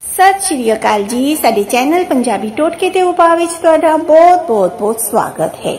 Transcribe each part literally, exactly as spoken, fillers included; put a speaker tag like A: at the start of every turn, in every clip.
A: सत श्री अकाल जी। साडे चैनल पंजाबी टोटके ते उपाय विच तुहाडा बहुत बहुत बहुत स्वागत है।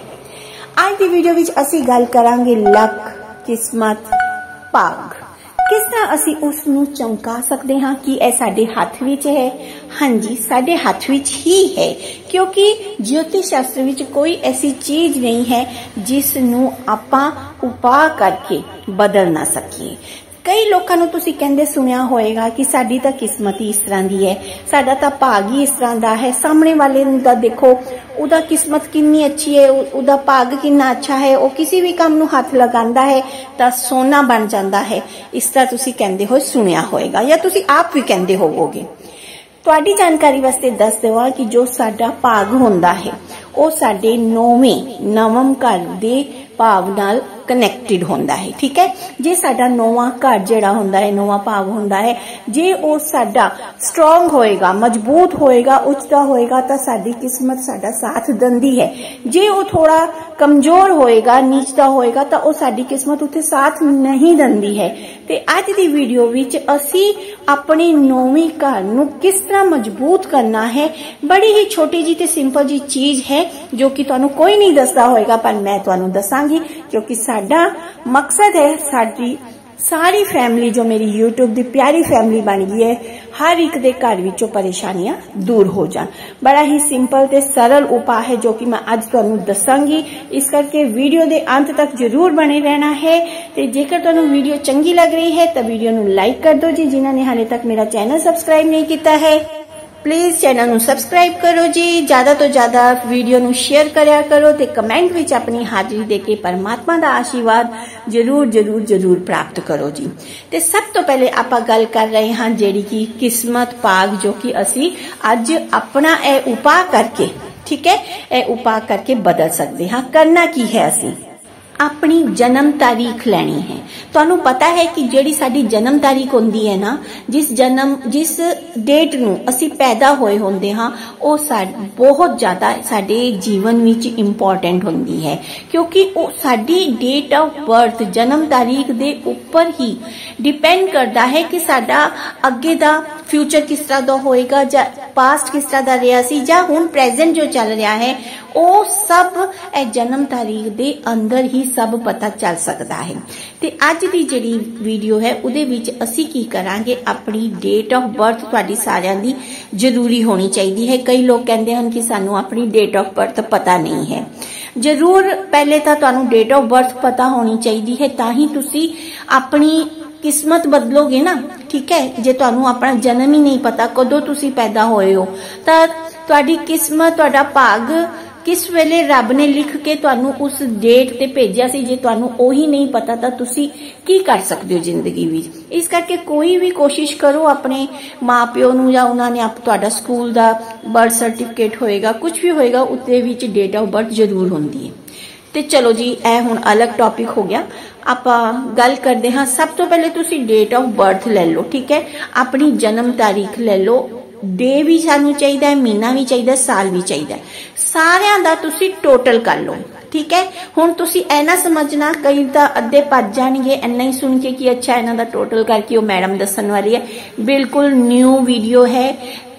A: आज दी वीडियो विच असी गल करांगे लक, किस्मत, भाग। किस तरह असी उस नूं चमका सकते हाँ कि यह साडे हथ विच है। हाँ जी, साडे हथ विच ही है, क्योंकि ज्योतिष शास्त्र विच कोई ऐसी चीज नहीं है जिस नूं आपां उपाय करके बदल ना सकीए। कई लोगों नूं तुसीं कहंदे सुनिया होएगा कि साडी तां किस्मत ही इस तरह की है, साडा तां भाग ही इस तरह का है। सामने वाले दा देखो उदा किस्मत कितनी अच्छी है, उदा भाग कितना अच्छा है, वो किसी भी काम नूं हाथ लगांदा है तां सोना बन जांदा है। इस तरह तुसीं कहंदे हो सुनिया होएगा या तुसीं आप भी कहंदे होवोगे। तुहाडी जानकारी वास्ते दस देवां कि जो साडा भाग हुंदा है वो साडे नौवें नवम घर दे भाव नाल कनैक्टेड होंदा है। ठीक है, जे साडा नौवां घर जिहड़ा हुंदा है, नौवां भाव हुंदा है, जे वो साडा स्ट्रॉन्ग होएगा, मजबूत होएगा, उच्चा होएगा तां साडी किस्मत साडा साथ दंदी है। जे वो थोड़ा कमजोर होएगा, नीचता होएगा तां वो साडी किस्मत उत्थे साथ नहीं दंदी है। ते अज दी वीडियो विच असी अपने नौवीं घर नूं किस तरह मजबूत करना है, बड़ी ही छोटी जी ते सिंपल जी चीज है जो कि तुहानूं कोई नहीं दसदा होएगा, पर मैं तुहानूं दसांगी क्योंकि साडा मकसद है साडी सारी फैमिली जो मेरी यूट्यूब दी प्यारी फैमिली बन गई है, हर एक दे घर विचों परेशानियां दूर हो जान। बड़ा ही सिंपल ते सरल उपाय है जो कि मैं अज तुहानूं दसांगी। इस करके वीडियो दे अंत तक जरूर बने रहना है। ते जेकर तुहानूं वीडियो चंगी लग रही है तो वीडियो नूं लाइक कर दो जी। जिन्हां ने हाले तक मेरा चैनल सबसक्राइब नहीं किया है प्लीज चैनल नूं सबसक्राइब करो जी। ज्यादा तो ज्यादा वीडियो नूं शेयर करया करो ते कमेंट विच अपनी हाजिरी देके परमात्मा दा आशीर्वाद जरूर जरूर जरूर प्राप्त करो जी। ते सब तो पहले आपां गल कर रहे हां जेड़ी की किस्मत भाग, जो कि असी अज अपना ए उपाय करके, ठीक है, ए उपाय करके बदल सकते हाँ। करना की है, असी अपनी जन्म तारीख लेनी है। तुहानूं पता है कि जेड़ी साडी जन्म तारीख होंदी है ना, जिस जन्म जिस डेट नूं असी पैदा होए होंदे हां, वो बहुत ज्यादा साडे जीवन विच इंपॉर्टेंट होंदी है, क्योंकि वो साडी डेट ऑफ बर्थ जन्म तारीख दे उपर ही डिपेंड करता है कि साडा अगे दा फ्यूचर किस तरह दा होएगा, जा पास्ट किस तरह दा रहा सी, जा हुण प्रेजेंट जो चल रहा है, वो सब ए जन्म तारीख दे अंदर ही सब पता चल सकता है। ते अज दी जेड़ी वीडियो है उदे विच असी की करांगे, अपनी डेट ऑफ बर्थ तुहाडी सारियां दी जरूरी होनी चाहिदी है। कई लोग कहंदे हन कि सानू अपनी डेट ऑफ बर्थ पता नहीं है। जरूर पहले तां तुहानू डेट ऑफ बर्थ पता होनी चाहिदी है, तां ही तुसी अपनी किस्मत बदलोगे ना। ठीक है, जे तुहानू अपना जन्म ही नहीं पता कदों तुसी पैदा होए हो तां तुहाडी किस्मत, तुहाडा भाग किस वेले रब ने लिख के तुहानू उस डेट ते भेजिया सी, जे तुहानू ओही नहीं पता तां तुसी की कर सकते हो जिंदगी विच। इस करके कोई भी कोशिश करो अपने माँ प्यो नू, या उन्होंने ने आप तुहाडा स्कूल दा बर्थ सर्टिफिकेट होएगा, कुछ भी होएगा, उत्ते विच डेट ऑफ बर्थ जरूर होंदी है। ते चलो जी, ए हुण अलग टॉपिक हो गया। आपां गल करदे हां। सब तो पहले तुसी डेट ऑफ बर्थ ले लो, ठीक है, अपनी जन्म तारीख ले लो। डे भी सानू चाहिए, महीना भी चाहिए, साल भी चाहिए, सारियां दा तुसी टोटल कर लो। ठीक है, हुण तुसी ऐ ना समझना, कई तां अद्धे भज जाणगे इन्ना ही सुन के कि अच्छा इन्हां दा टोटल करके वो मैडम दस्सण वाली है। बिल्कुल न्यू वीडियो है,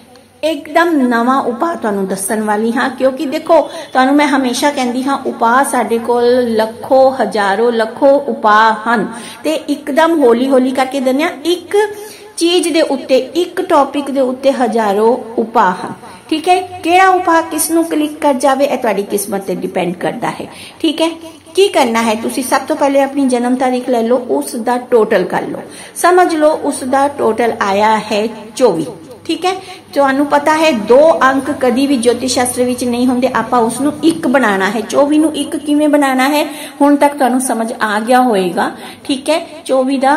A: एकदम नवा उपाय तुहानू दस्सण वाली हाँ। क्योंकि देखो तुहानू मैं हमेशा कहंदी हाँ, उपाय साडे कोल लखों हजारों लखों उपाय हन, ते एकदम हौली हौली करके दन्ने आ। एक चीज दे उत्ते, एक टॉपिक दे उत्ते हजारों उपाय हन। ठीक है, केड़ा उपाय किसनू क्लिक कर जावे ए तुहाडी किस्मत ते डिपेंड करता है। ठीक है, की करना है, तुसी सब तो पहले अपनी जन्म तारीख ले लो, उसदा टोटल कर लो। समझ लो उसदा टोटल आया है चौबी। ठीक है, तुहानू पता है दो अंक कदी भी ज्योतिष शास्त्र विच नहीं होंदे, आपां उसनू एक बनाना है। चौबी नू एक किवें बनाना है हुण तक तुहानू समझ आ गया होएगा। ठीक है, चौबी दा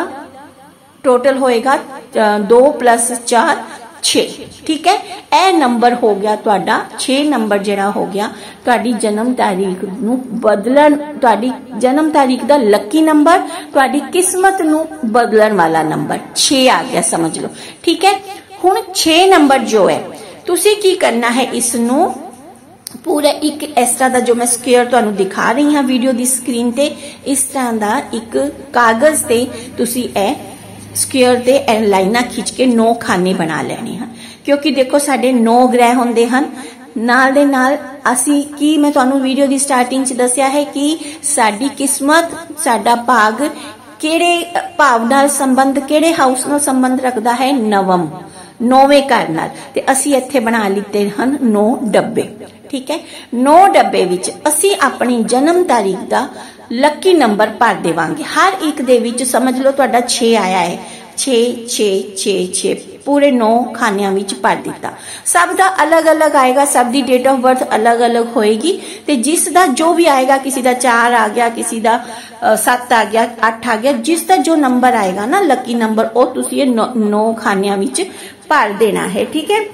A: टोटल होएगा दो प्लस चार छे। ठीक है, ए नंबर हो गया तुहाडा छे नंबर, जिहड़ा हो गया तुहाडी जन्म तारीख नू बदलन, तुहाडी जन्म तारीख दा लकी नंबर, तुहाडी किस्मत नू बदलन वाला नंबर छे आ गया, समझ लो। ठीक है, हुण छे नंबर जो है तुसी की करना है, इसनू पूरा एक इस तरह का जो मैं स्क्वेयर तुहानू दिखा रही हाँ वीडियो दी स्क्रीन ते, इस तरह का एक कागज ते तुसी ए ਸਕੁਅਰ ਦੇ ਲਾਈਨਾਂ खिंच के नौ खाने बना लेने हैं क्योंकि देखो साडे नौ ग्रह होंदे हन। नाल दे नाल असी की मैं तुहानू वीडियो दी स्टार्टिंग च दस्सिया है कि साडी किस्मत साडा भाग किहड़े भाव नाल संबंध किहड़े हाउस नाल संबंध रखदा है, नवम नौवें घर नाल। ते असी इत्थे बना लिते हन नौ डब्बे। ठीक है, नौ डब्बे विच असी अपनी जन्म तारीख दा लकी नंबर भर देवांगे। हर एक दे विच समझ लो तुहाडा छे आया है, छे छे छे छे पूरे नौ खानियां विच भर दिता। सब दा अलग अलग आएगा, सब दी डेट ऑफ बर्थ अलग अलग होएगी। ते जिस दा जो भी आएगा, किसी दा चार आ गया, किसी दा सत्त आ गया, अठ आ गया, जिस दा जो नंबर आएगा ना लकी नंबर, वो तुसी ये नौ, नौ खानियां विच भर देना है। ठीक है,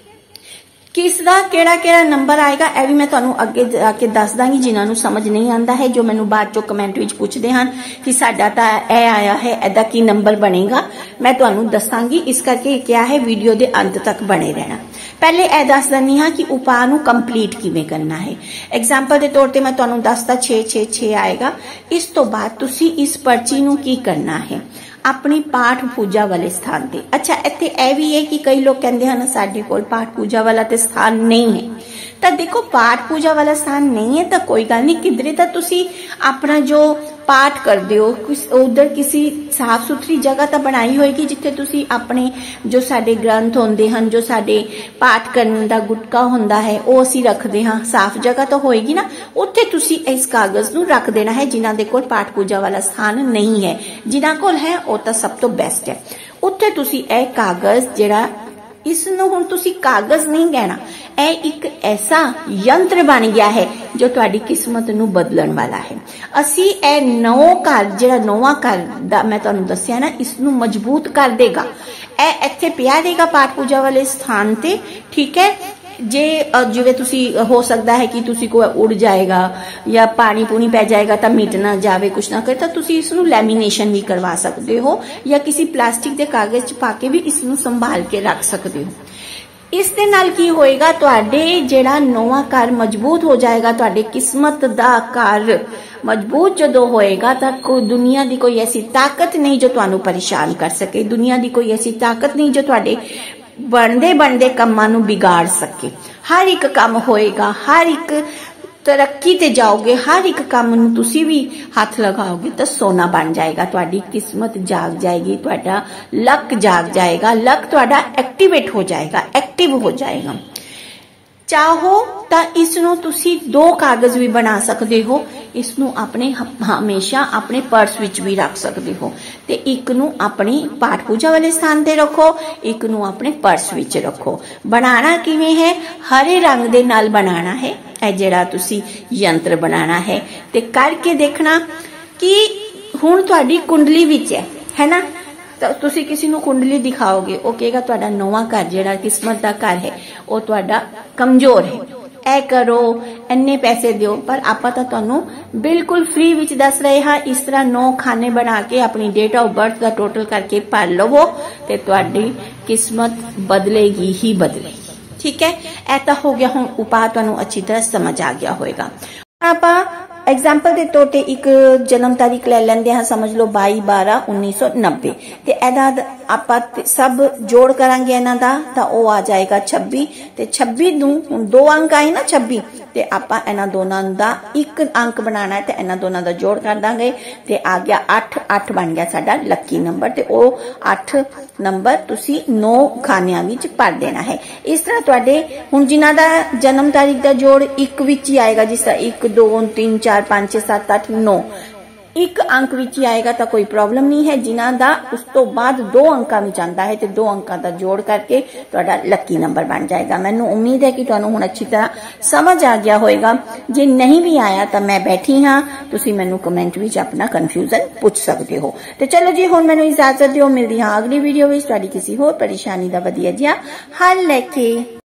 A: किस दा केड़ा केड़ा नंबर आएगा यह भी मैं तुहानू अगे जाके दस दांगी। जिन्हां नू समझ नहीं आंदा है, जो मैनू बाद चो कमेंट विच पुछदे हन कि साडा तां ए आया है, एदा की नंबर बनेगा, मैं तुहानू दसांगी। इस करके क्या है, वीडियो दे अंत तक बने रहना। पहले ए दस दनी हां कि उपाय नू कंप्लीट किवें करना है। एग्जाम्पल के तौर पर मैं तुहानू दसदा छे छे छे आएगा। इस तो बाद तुसी इस पर्ची नू की करना है, अपनी पाठ पूजा वाले स्थान ते। अच्छा, इत्थे यह भी है कि कई लोग कहते हैं साडे कोल पाठ पूजा वाला ते स्थान नहीं है। तो देखो, पाठ पूजा वाला स्थान नहीं है तो कोई गल नहीं, किधरे तो तुसी अपना जो पाठ करते हो उधर किसी साफ सुथरी जगह तो बनाई होएगी जिथे तुसी अपने जो साडे ग्रंथ होंदे हन, जो साडे पाठ करने दा गुटका होंदा है, वो असी रखते हाँ, साफ जगह तो होएगी ना। उत्थे तुसी इस कागज नू रख देना है। जिन्हां दे कोल पाठ पूजा वाला स्थान नहीं है, जिन्हां कोल है वो तो सब तो बेस्ट है। उत्थे तुसी ए कागज जिहड़ा इसनू हुण तुसी कागज नहीं कहना, ए एक ऐसा यंत्र बन गया है जो तुहाडी किस्मत नू बदलण वाला है। असी ए नौ घर जिहड़ा नौवां घर दा मैं तुहानू दस्सिया ना, इसनू मजबूत कर देगा। ए इत्थे पिया देगा पाठ पूजा वाले स्थान ते। ठीक है, जे जिवें तुसी हो सकता है कि तुसी कोई उड़ जाएगा या पानी पूनी पै जाएगा तो मिट ना जावे, कुछ ना करे, तो तुसी इसनू लैमीनेशन भी करवा सकते हो या किसी प्लास्टिक के कागज च पा के भी इसनू संभाल के रख सकते हो। इस दे नाल की होएगा, तुहाडे जिहड़ा नौवां घर मजबूत हो जाएगा। तुहाडे किस्मत दा घर मजबूत जदों होएगा तो कोई दुनिया की कोई ऐसी ताकत नहीं जो तुहानू परेशान कर सके। दुनिया की कोई ऐसी ताकत नहीं जो तुहाडे बनदे बनदे कामां नू बिगाड़ सके। हर एक काम होएगा, हर एक तरक्की ते जाओगे, हर एक काम नू तुसी भी हाथ लगाओगे तो सोना बन जाएगा। तुहाडी किस्मत जाग जाएगी, तुहाडा लक जाग जाएगा, लक तुहाडा एक्टिवेट हो जाएगा, एक्टिव हो जाएगा। चाहो तो इसनू तुसी दो कागज भी बना सकते हो। इसनू अपने हमेशा अपने पर्स विच भी रख सकते हो। ते एक नू अपनी पाठ पूजा वाले स्थान ते रखो, एक नू अपने पर्स विच रखो। बनाना किवें है, हरे रंग दे नाल बनाना है। ए जिहड़ा तुसी यंत्र बनाना है ते करके देखना कि हुण तुहाडी कुंडली विच है, है ना। तो तुसी किसी नू कुंडली दिखाओगे, वो कहेगा तुहाडा नौवां घर जिहड़ा किस्मत दा घर है वो तुहाडा कमजोर है, ए करो, इन्ने पैसे दिओ। पर आपां तां तुहानू बिल्कुल फ्री विच दस रहे हाँ। इस तरह नौ खाने बना के अपनी डेट ऑफ बर्थ का टोटल करके भर लवो ते तुहाडी किस्मत बदलेगी ही बदलेगी। ठीक है, ए तां हो गया हुण उपाय तुहानू अच्छी तरह समझ आ गया होएगा। आपां एग्जाम्पल के तौर पर एक जन्म तारीख ले लेंदे हां, समझ लो बाई बारह उन्नीस सौ नब्बे। ते एदा आपां सब जोड़ करांगे इन्हां दा तां ओ आ जाएगा छब्बी। ते छब्बी नूं हुण दो अंक आए ना छब्बी, ते आपां इन्हां दोनां दा एक अंक बनाना है ते इन्हां दोनां दा जोड़ कर दांगे ते आ गया अठ। अठ बन गया साडा लकी नंबर ते ओ अठ नंबर तुसी नौ खानियां विच भर देना है। इस तरह तुहाडे हुण जिन्हां दा जन्म तारीख दा जोड़ एक विच ही आएगा, जिस तरह एक दो तीन चार पांच छे सत्त अठ नौ एक अंक विच ही आएगा तो कोई प्रॉब्लम नहीं है। जिन्हां दा उस तो बाद दो अंकां विच आंदा है तो दो अंकां दा जोड़ करके तुहाडा लकी नंबर बन जाएगा। मैनूं उम्मीद है कि तुहानूं हुण अच्छी तरह समझ आ गया होएगा। जे नहीं भी आया तो मैं बैठी हाँ, तुसीं मैनूं कमेंट विच अपना कन्फ्यूजन पूछ सकते हो। तो चलो जी, हुण मैनूं इजाजत दिओ, मिलदी हां अगली वीडियो विच तुहाडी किसी होर परेशानी दा वधिया जिहा हल लैके।